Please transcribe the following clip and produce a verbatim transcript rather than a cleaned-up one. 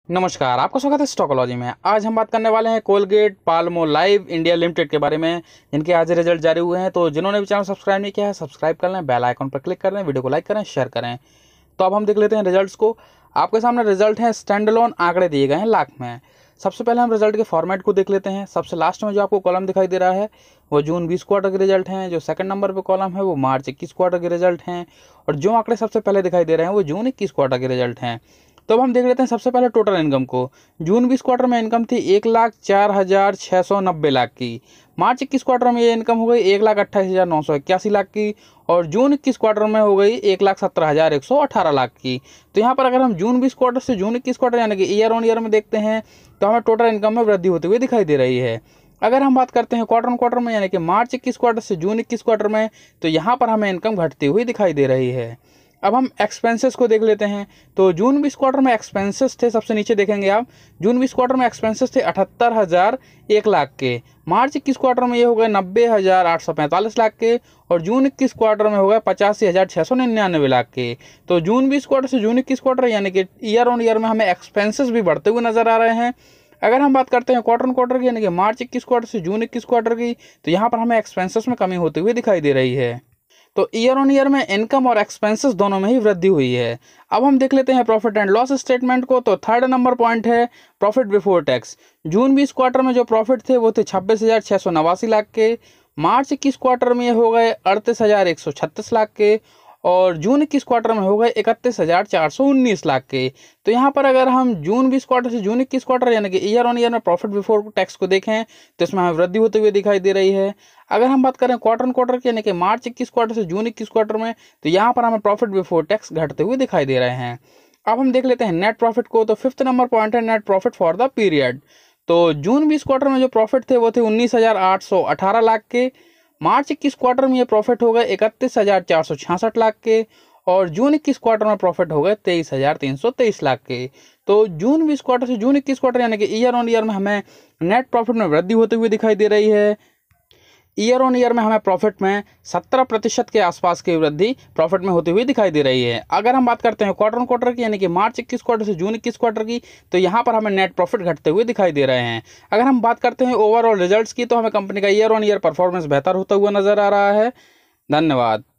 नमस्कार, आपका स्वागत है स्टॉकोलॉजी में। आज हम बात करने वाले हैं कोलगेट पाल्मोलाइव इंडिया लिमिटेड के बारे में, जिनके आज रिजल्ट जारी हुए हैं। तो जिन्होंने भी चैनल सब्सक्राइब नहीं किया है, सब्सक्राइब कर लें, बेल आइकन पर क्लिक कर लें, वीडियो को लाइक करें, शेयर करें। तो अब हम देख लेते हैं रिजल्ट्स को। आपके सामने रिजल्ट हैं, स्टैंड अलोन आंकड़े दिए गए हैं लाख में। सबसे पहले हम रिजल्ट के फॉर्मेट को देख लेते हैं। सबसे लास्ट में जो आपको कॉलम दिखाई दे रहा है वो जून बीस क्वार्टर के रिजल्ट हैं। जो सेकंड नंबर पे कॉलम है वो मार्च इक्कीस क्वार्टर के रिजल्ट हैं, और जो आंकड़े सबसे पहले दिखाई दे रहे हैं वो जून इक्कीस क्वार्टर के रिजल्ट हैं। तो अब हम देख लेते हैं सबसे पहले टोटल इनकम को। जून बीस क्वार्टर में इनकम थी एक लाख चार हज़ार छः सौ नब्बे लाख की। मार्च इक्कीस क्वार्टर में ये इनकम हो गई एक लाख अट्ठाईस हज़ार नौ सौ इक्यासी लाख की, और जून इक्कीस क्वार्टर में हो गई एक लाख सत्रह हज़ार एक सौ अठारह लाख की। तो यहाँ पर अगर हम जून बीस क्वार्टर से जून इक्कीस क्वार्टर यानी कि ईयर ऑन ईयर में देखते हैं तो हमें टोटल इनकम में वृद्धि होती हुई दिखाई दे रही है। अगर हम बात करते हैं क्वार्टर ऑन क्वार्टर में यानी कि मार्च इक्कीस क्वार्टर से जून इक्कीस क्वार्टर में, तो यहाँ पर हमें इनकम घटती हुई दिखाई दे रही है। अब हम एक्सपेंसेस को देख लेते हैं। तो जून बीस क्वार्टर में एक्सपेंसेस थे, सबसे नीचे देखेंगे आप, जून बीस क्वार्टर में एक्सपेंसेस थे अठहत्तर हज़ार एक लाख के। मार्च इक्कीस क्वार्टर में ये हो गए नब्बे हज़ार आठ सौ पैंतालीस लाख के, और जून इक्कीस क्वार्टर में हो गए पचासी हज़ार छः सौ निन्यानवे लाख के। तो जून बीस क्वार्टर से जून इक्कीस क्वार्टर यानी कि ईयर ऑन ईयर में हमें एक्सपेंसेस भी बढ़ते हुए नजर आ रहे हैं। अगर हम बात करते हैं क्वार्टर ऑन क्वार्टर की यानी कि मार्च इक्कीस क्वार्टर से जून इक्कीस क्वार्टर की, तो यहाँ पर हमें एक्सपेंसेस में कमी होती हुई दिखाई दे रही है। तो ईयर ऑन ईयर में इनकम और एक्सपेंसेस दोनों में ही वृद्धि हुई है। अब हम देख लेते हैं प्रॉफिट एंड लॉस स्टेटमेंट को। तो थर्ड नंबर पॉइंट है प्रॉफिट बिफोर टैक्स। जून बीस क्वार्टर में जो प्रॉफिट थे वो थे छब्बीस हज़ार छः सौ नवासी लाख के। मार्च इक्कीस क्वार्टर में ये हो गए अड़तीस हज़ार एक सौ छत्तीस लाख के, और जून इक्कीस क्वार्टर में हो गए इकतीस हज़ार चार सौ उन्नीस लाख के। तो यहाँ पर अगर हम जून बीस क्वार्टर से जून इक्कीस क्वार्टर यानी कि ईयर ऑन ईयर में प्रॉफिट बिफोर टैक्स को देखें तो इसमें हमें वृद्धि होती हुई दिखाई दे रही है। अगर हम बात करें क्वार्टर ऑन क्वार्टर की यानी कि मार्च इक्कीस क्वार्टर से जून इक्कीस क्वार्टर में, तो यहाँ पर हमें प्रॉफिट बिफोर टैक्स घटते हुए दिखाई दे रहे हैं। अब हम देख लेते हैं नेट प्रॉफिट को। तो फिफ्थ नंबर पॉइंट है net profit for the period. तो जून बीस क्वार्टर में जो प्रॉफिट थे वो थे उन्नीस हज़ार आठ सौ अठारह लाख के। मार्च इक्कीस क्वार्टर में ये प्रॉफिट हो गए इकतीस हज़ार चार सौ छियासठ लाख के, और जून इक्कीस क्वार्टर में प्रॉफिट हो गए तेईस हज़ार तीन सौ तेईस लाख के। तो जून बीस क्वार्टर से जून इक्कीस क्वार्टर यानी कि ईयर ऑन ईयर में हमें नेट प्रॉफिट में वृद्धि होती हुई दिखाई दे रही है। ईयर ऑन ईयर में हमें प्रॉफिट में सत्रह प्रतिशत के आसपास की वृद्धि प्रॉफिट में होती हुई दिखाई दे रही है। अगर हम बात करते हैं क्वार्टर ऑन क्वार्टर की यानी कि मार्च इक्कीस क्वार्टर से जून इक्कीस क्वार्टर की, तो यहाँ पर हमें नेट प्रॉफिट घटते हुए दिखाई दे रहे हैं। अगर हम बात करते हैं ओवरऑल रिजल्ट्स की, तो हमें कंपनी का ईयर ऑन ईयर परफॉर्मेंस बेहतर होता हुआ नजर आ रहा है। धन्यवाद।